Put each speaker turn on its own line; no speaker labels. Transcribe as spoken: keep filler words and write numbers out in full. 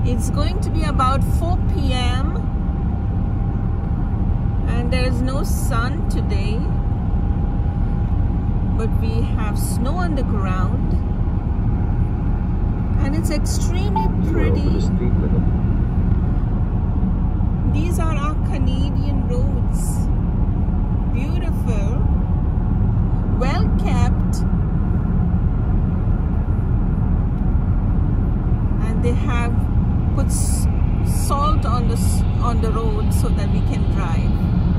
It's going to be about four p m and there is no sun today, but we have snow on the ground and it's extremely pretty. These are our Canadian roads. Beautiful, well kept, and they have put salt on the on the road so that we can drive.